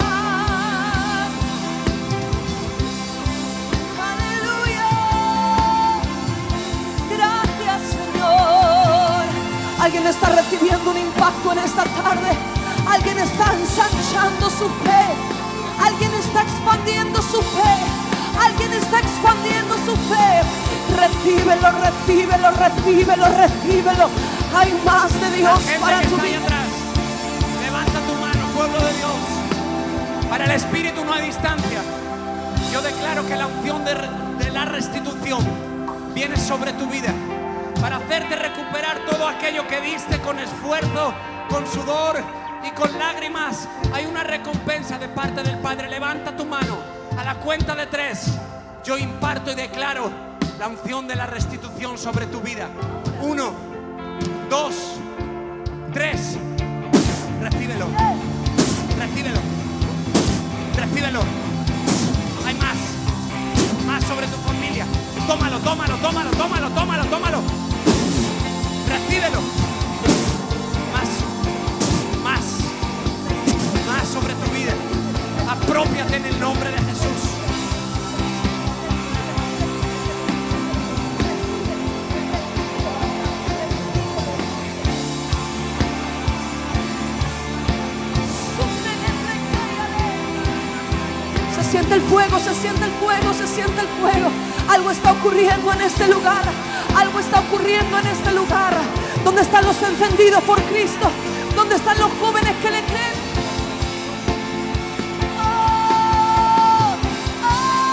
Alguien está recibiendo un impacto en esta tarde. Alguien está ensanchando su fe. Alguien está expandiendo su fe. Alguien está expandiendo su fe. Recíbelo, recíbelo, recíbelo, recíbelo. Hay más de Dios para tu vida. Atrás. Levanta tu mano, pueblo de Dios. Para el Espíritu no hay distancia. Yo declaro que la unción de la restitución viene sobre tu vida, para hacerte recuperar todo aquello que diste con esfuerzo, con sudor y con lágrimas. Hay una recompensa de parte del Padre. Levanta tu mano. A la cuenta de 3, yo imparto y declaro la unción de la restitución sobre tu vida. 1, 2, 3. Recíbelo. Recíbelo. Recíbelo. Hay más. Más sobre tu familia. Tómalo, tómalo, tómalo, tómalo, tómalo, tómalo. Recíbelo. Más, más, más sobre tu vida. Aprópiate en el nombre de Jesús. Se siente el fuego, se siente el fuego, se siente el fuego. Algo está ocurriendo en este lugar. Algo está ocurriendo en este lugar. ¿Dónde están los encendidos por Cristo? ¿Dónde están los jóvenes que le creen? ¡Oh! ¡Oh!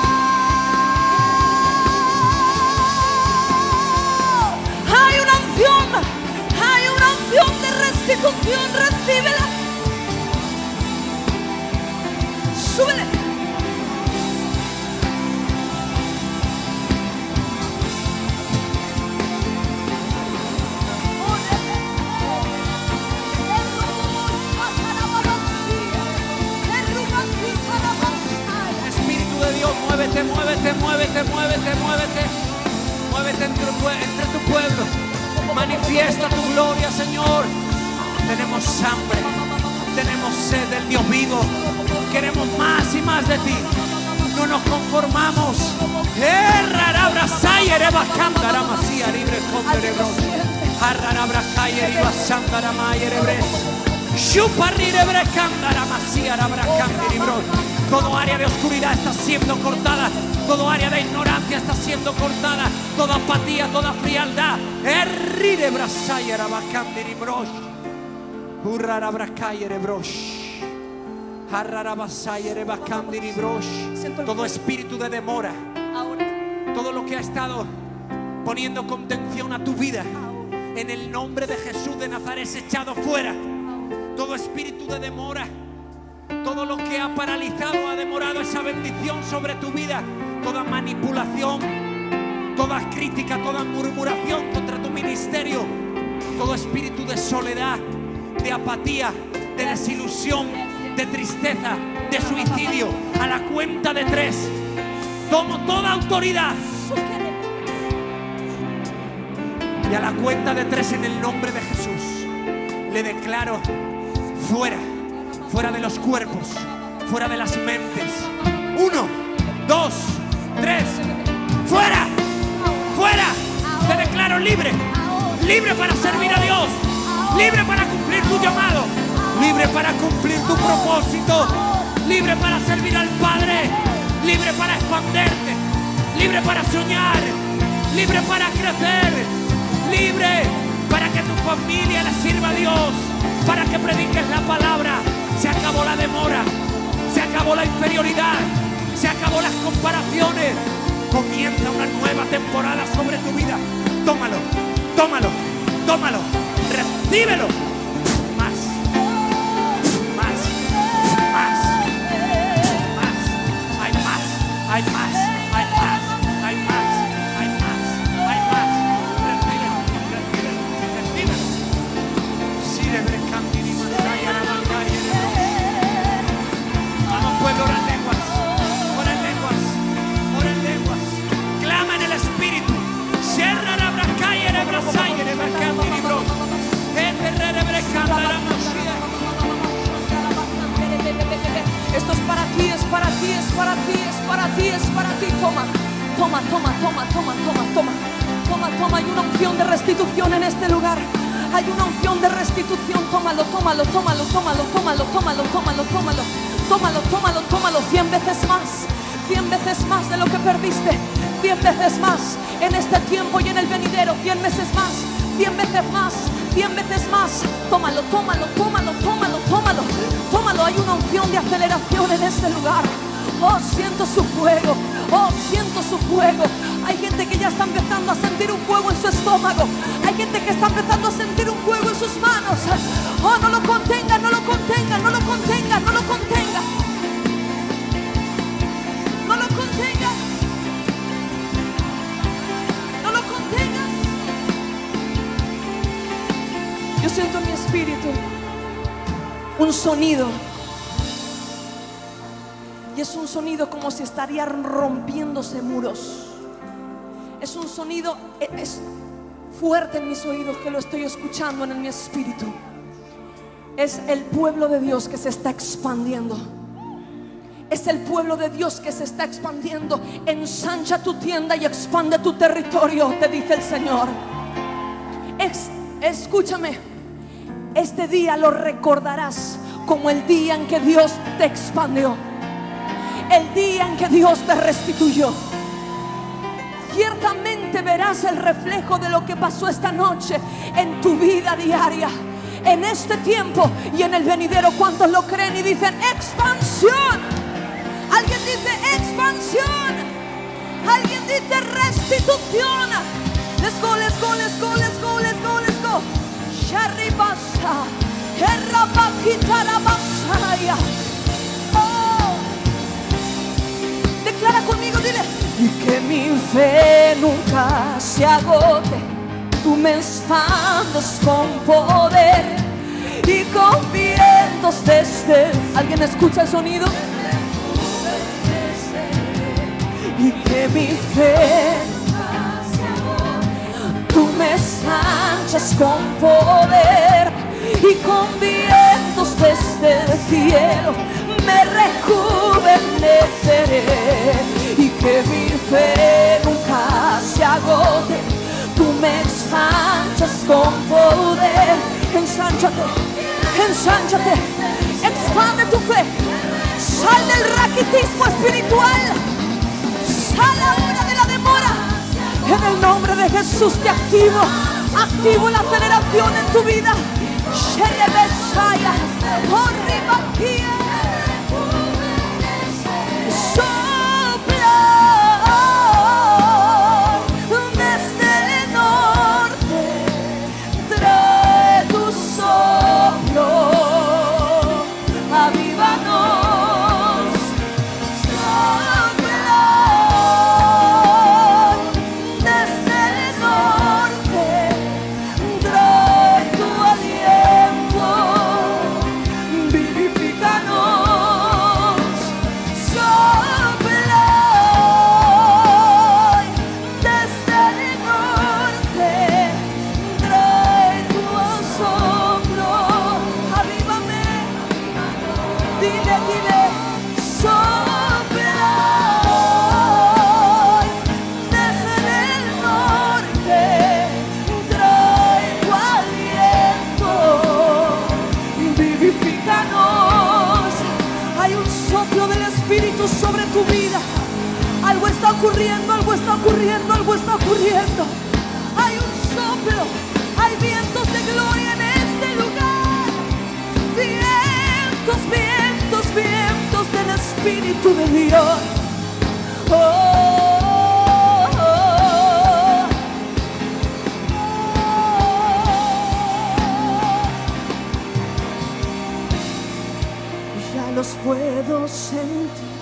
Hay una unción de restitución. Recíbela. Súbele. Muévete, muévete, muévete, muévete. Muévete entre tu pueblo. Manifiesta tu gloria, Señor. Tenemos hambre, tenemos sed del Dios vivo. Queremos más y más de ti. No nos conformamos. Todo área de oscuridad está siendo cortada. Todo área de ignorancia está siendo cortada. Toda apatía, toda frialdad. Todo espíritu de demora, todo lo que ha estado poniendo contención a tu vida, en el nombre de Jesús de Nazaret es echado fuera. Todo espíritu de demora, todo lo que ha paralizado, ha demorado esa bendición sobre tu vida, toda manipulación, toda crítica, toda murmuración contra tu ministerio, todo espíritu de soledad, de apatía, de desilusión, de tristeza, de suicidio, a la cuenta de 3 tomo toda autoridad y a la cuenta de 3 en el nombre de Jesús le declaro fuera, fuera de los cuerpos, fuera de las mentes. 1, 2, 3, fuera, fuera. Te declaro libre, libre para servir a Dios, libre para cumplir tu llamado, libre para cumplir tu propósito, libre para servir al Padre, libre para expanderte, libre para soñar, libre para crecer, libre para que tu familia le sirva a Dios, para que prediques la palabra. Se acabó la demora, se acabó la inferioridad, se acabó las comparaciones. Comienza una nueva temporada sobre tu vida. Tómalo, tómalo, tómalo, recíbelo. Hay más, hay más, hay más, hay más, hay más. Recíbelo, recíbelo, recíbelo. Sirebre cantini masaya la bancaria de Dios. Vamos, pueblo, ora en lenguas, ora en lenguas, ora en lenguas. Clama en el Espíritu. Cierra la bracaya de brasaya de bacantini bro. Esto es para ti, es para ti, es para ti, es para ti, es para ti. Toma, toma, toma, toma, toma, toma, toma, toma, toma. Hay una unción de restitución en este lugar. Hay una unción de restitución. Tómalo, tómalo, tómalo, tómalo, tómalo, tómalo, tómalo, tómalo, tómalo, tómalo, tómalo. 100 veces más, 100 veces más de lo que perdiste, 100 veces más en este tiempo y en el venidero. 100 veces más, 100 veces más, 100 veces más. Tómalo, tómalo, tómalo, tómalo, tómalo, tómalo. Hay una unción de aceleración en este lugar. Oh, siento su fuego. Oh, siento su fuego. Hay gente que ya está empezando a sentir un fuego en su estómago. Hay gente que está empezando a sentir un fuego en sus manos. Oh, no lo contenga, no lo contenga, no lo contenga, no lo contenga. No lo contenga. No lo contengas. Yo siento en mi espíritu un sonido. Y es un sonido como si estarían rompiéndose muros. Es un sonido, es fuerte en mis oídos que lo estoy escuchando en mi espíritu. Es el pueblo de Dios que se está expandiendo. Es el pueblo de Dios que se está expandiendo. Ensancha tu tienda y expande tu territorio, te dice el Señor. Escúchame, este día lo recordarás como el día en que Dios te expandió, el día en que Dios te restituyó. Ciertamente verás el reflejo de lo que pasó esta noche en tu vida diaria, en este tiempo y en el venidero. ¿Cuántos lo creen y dicen expansión? Alguien dice expansión. Alguien dice restitución. Let's go, let's go, let's go, let's go, let's go, let's go. Sharibasa, Errabakita la Masaya. Declara conmigo, dile. Y que mi fe nunca se agote. Tú me expandes con poder y con vientos desde. ¿Alguien escucha el sonido? y que mi fe tú me ensanchas con poder y con vientos desde el cielo me rejuveneceré y que mi fe nunca se agote. Tú me ensanchas con poder. Ensánchate, ensánchate, expande tu fe. Sal del raquitismo espiritual. Sal ahora de la demora. En el nombre de Jesús te activo. Activo la aceleración en tu vida. Sherebesaya, Orribaquía. Sopla desde el norte. Trae tu soplo. Avívanos. Sopla desde el norte. Trae tu aliento. Vivifícanos. Sopla desde el norte. Trae tu soplo. Avívame. Dile, dile, sopla desde el norte, trae tu aliento, vivifícanos. Hay un soplo del Espíritu sobre tu vida. Algo está ocurriendo, algo está ocurriendo, algo está ocurriendo. Hay un soplo, hay vientos de gloria en este lugar. Vientos, vientos, vientos del Espíritu de Dios. Oh, oh, oh. Ya los puedo sentir,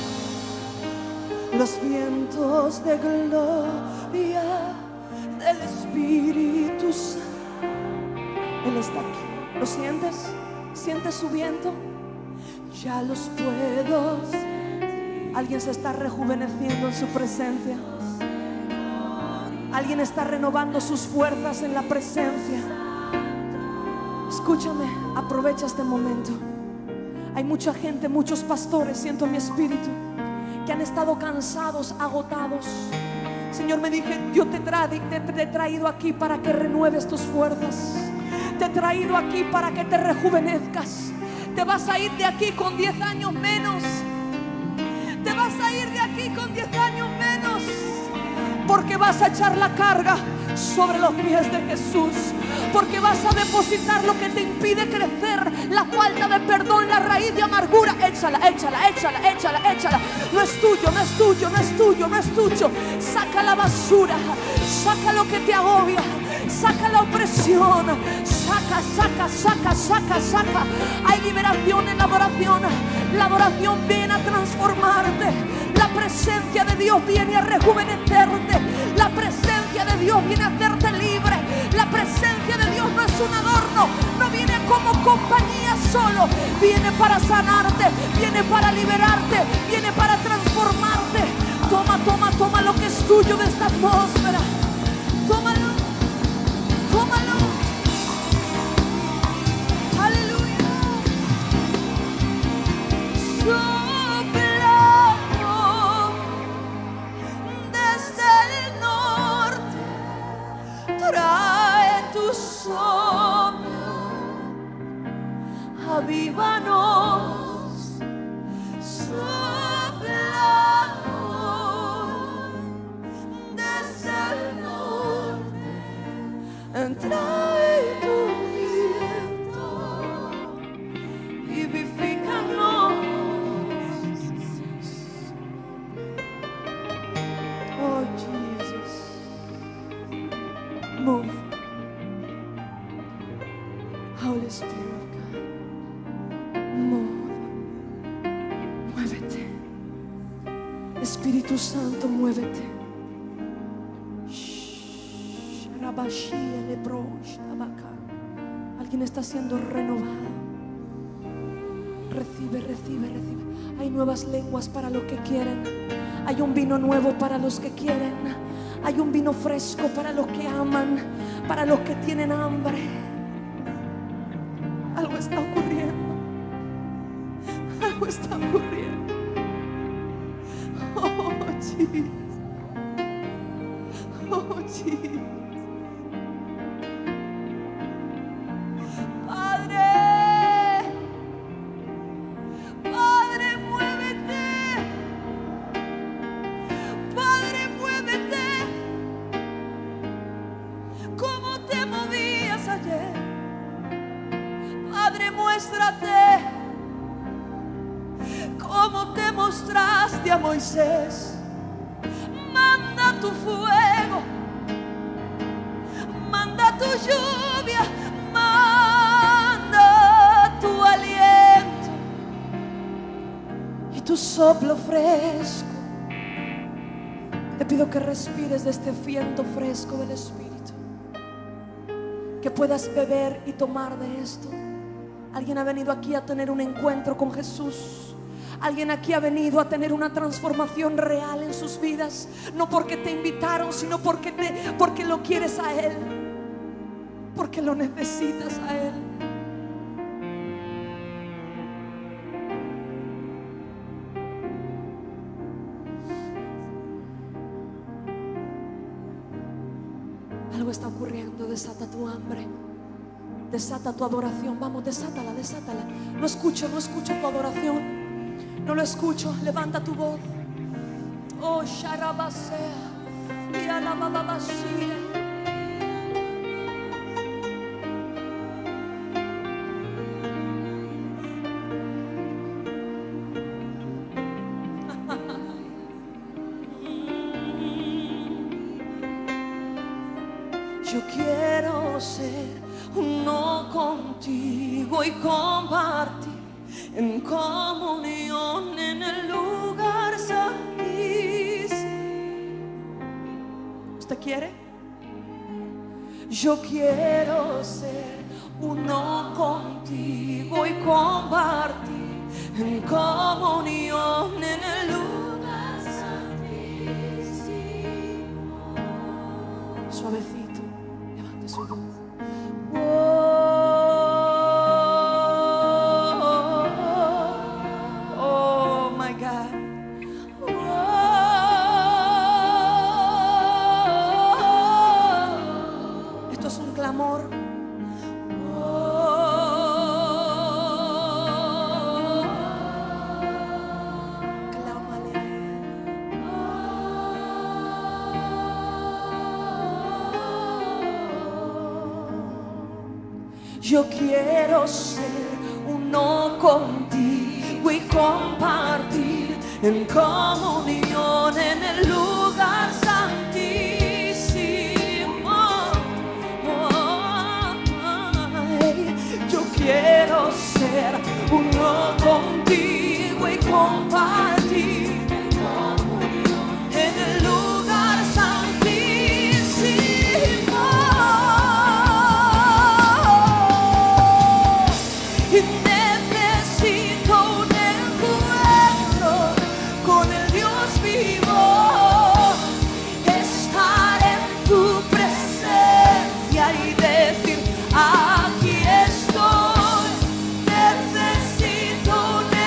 los vientos de gloria del Espíritu Santo. Él está aquí. ¿Lo sientes? ¿Sientes su viento? Ya los puedo sentir. Alguien se está rejuveneciendo en su presencia. Alguien está renovando sus fuerzas en la presencia. Escúchame, aprovecha este momento. Hay mucha gente, muchos pastores, siento en mi espíritu, que han estado cansados, agotados. Señor, me dije, yo te he traído aquí para que renueves tus fuerzas. Te he traído aquí para que te rejuvenezcas. Te vas a ir de aquí con 10 años menos. Te vas a ir de aquí con 10 años menos. Porque vas a echar la carga sobre los pies de Jesús. Porque vas a depositar lo que te impide crecer, la falta de perdón, la raíz de amargura. Échala, échala, échala, échala, échala. No es tuyo, no es tuyo, no es tuyo, no es tuyo. Saca la basura, saca lo que te agobia, saca la opresión. Saca, saca, saca, saca, saca. Hay liberación en la adoración. La adoración viene a transformarte. La presencia de Dios viene a rejuvenecerte. La presencia de Dios viene a hacerte libre. La presencia de Dios no es un adorno, no viene como compañía solo, viene para sanarte, viene para liberarte, viene para transformarte. Toma, toma, toma lo que es tuyo de esta atmósfera. Tómalo, tómalo. Aleluya. Sopla desde el norte, trae tu soplo, avívanos, sopla desde el norte, trae tu viento, vivifícanos. Oh Jesus, move. Holy Spirit of God, move. Muévete. Espíritu Santo, muévete. Alguien está siendo renovado. Recibe, recibe, recibe. Hay nuevas lenguas para los que quieren. Hay un vino nuevo para los que quieren. Hay un vino fresco para los que aman, para los que tienen hambre. Algo está ocurriendo. Algo está ocurriendo. Oh, Jesus. Oh, Jesus. Muéstrate como te mostraste a Moisés. Manda tu fuego, manda tu lluvia, manda tu aliento y tu soplo fresco. Te pido que respires de este viento fresco del Espíritu, que puedas beber y tomar de esto. Alguien ha venido aquí a tener un encuentro con Jesús. Alguien aquí ha venido a tener una transformación real en sus vidas. No porque te invitaron, sino porque lo quieres a Él, porque lo necesitas a Él. Algo está ocurriendo. Desata tu hambre. Desata tu adoración. Vamos, desátala, desátala. No escucho tu adoración. No lo escucho. Levanta tu voz. Oh, Sharabasea. Y Alababasía. Yo quiero ser uno contigo y compartir en comunión en el lugar santísimo. ¿Usted quiere? Yo quiero ser uno contigo y compartir en comunión en el lugar santísimo. Suavecito, levante su voz. Yo quiero ser uno contigo y compartir en comunión en el lugar santísimo. Yo quiero ser uno contigo y compartir en el lugar santísimo. Necesito un encuentro con el Dios vivo, estar en tu presencia y decir: aquí estoy. Necesito un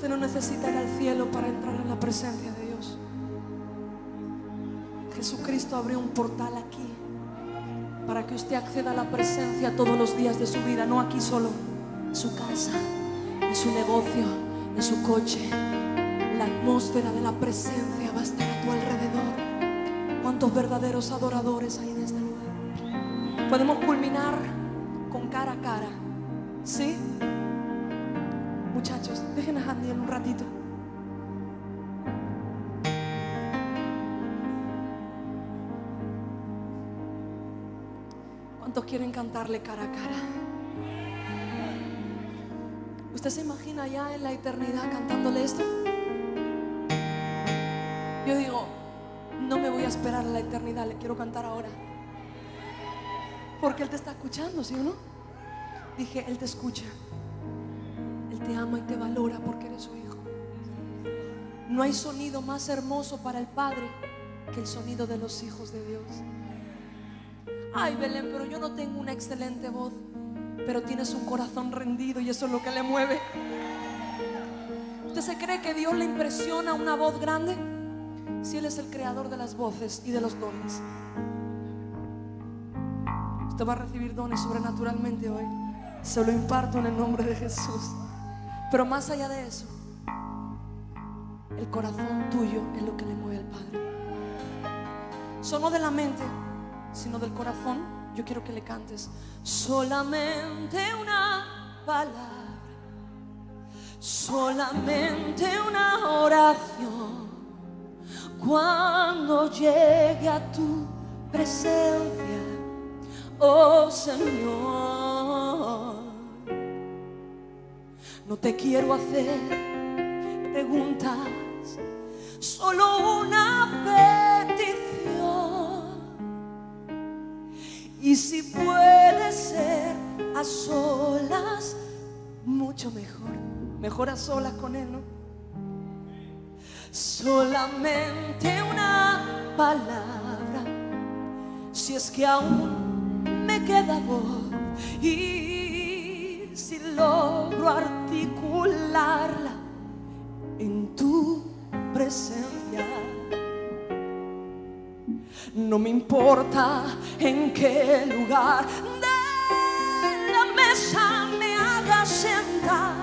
Usted no necesita ir al cielo para entrar en la presencia de Dios. Jesucristo abrió un portal aquí para que usted acceda a la presencia todos los días de su vida. No aquí solo, en su casa, en su negocio, en su coche. La atmósfera de la presencia va a estar a tu alrededor. ¿Cuántos verdaderos adoradores hay en este lugar? Podemos culminar con cara a cara, ¿sí? Muchachos, dejen a Andy un ratito. ¿Cuántos quieren cantarle cara a cara? ¿Usted se imagina ya en la eternidad cantándole esto? Yo digo, no me voy a esperar a la eternidad, le quiero cantar ahora. Porque Él te está escuchando, ¿sí o no? Dije, Él te escucha. Él te ama y te valora porque eres su hijo. No hay sonido más hermoso para el Padre que el sonido de los hijos de Dios. Ay, Belén, pero yo no tengo una excelente voz. Pero tienes un corazón rendido y eso es lo que le mueve. ¿Usted se cree que Dios le impresiona una voz grande? Si Él es el creador de las voces y de los dones. Usted va a recibir dones sobrenaturalmente hoy. Se lo imparto en el nombre de Jesús. Pero más allá de eso, el corazón tuyo es lo que le mueve al Padre. Solo de la mente, sino del corazón. Yo quiero que le cantes. Solamente una palabra, solamente una oración. Cuando llegue a tu presencia, oh Señor, no te quiero hacer preguntas, solo una petición. Y si puede ser a solas, mucho mejor. Mejor a solas con Él, ¿no? Solamente una palabra, si es que aún me queda voz, y si logro articularla en tu presencia. No me importa en qué lugar de la mesa me haga sentar,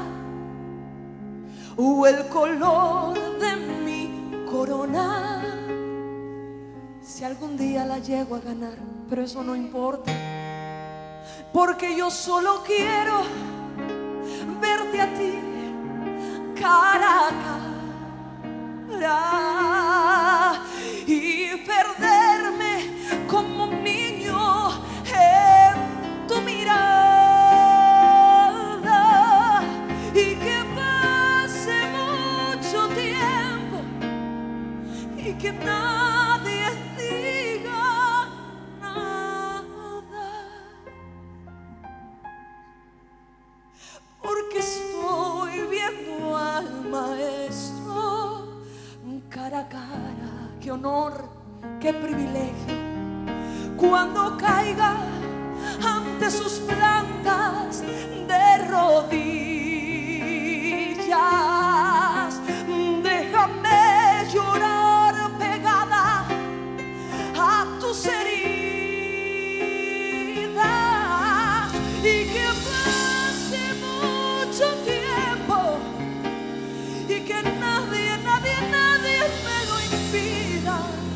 o el color de mi corona, si algún día la llego a ganar. Pero eso no importa, porque yo solo quiero verte a ti cara a cara y perderme como un niño en tu mirada, y que pase mucho tiempo y que nadie diga nada, porque estoy viendo al Maestro cara a cara. Qué honor, qué privilegio, cuando caiga ante sus plantas de rodillas. Déjame llorar pegada a tus heridas, y que pase mucho tiempo y que nadie me lo impida.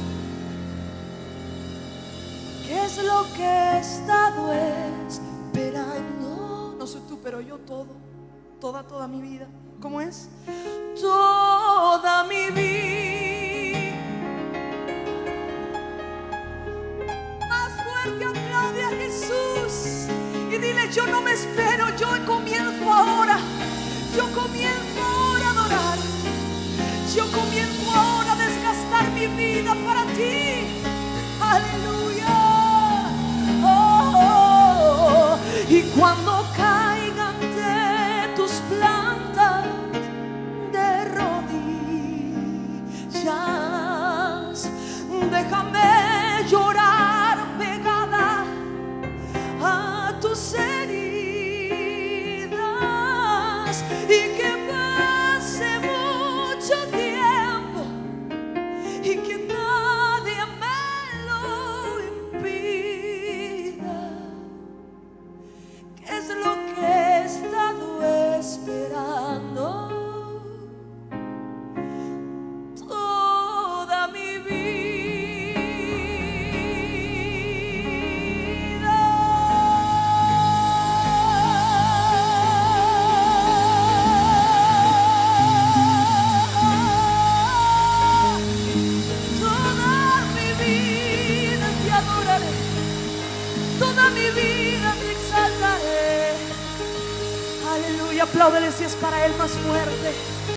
¿Qué es lo que he estado esperando? No soy tú, pero yo toda mi vida. ¿Cómo es? Toda mi vida. Más fuerte aplaude a Jesús y dile: yo no me espero, yo comienzo ahora. Yo comienzo ahora a adorar. Yo comienzo ahora a desgastar mi vida para ti. Aleluya. Oh. Y cuando caiga ante tus plantas de rodillas, déjame llorar pegada a tus heridas, y que pase mi vida te exaltaré. Aleluya, apláudele si es para Él más fuerte.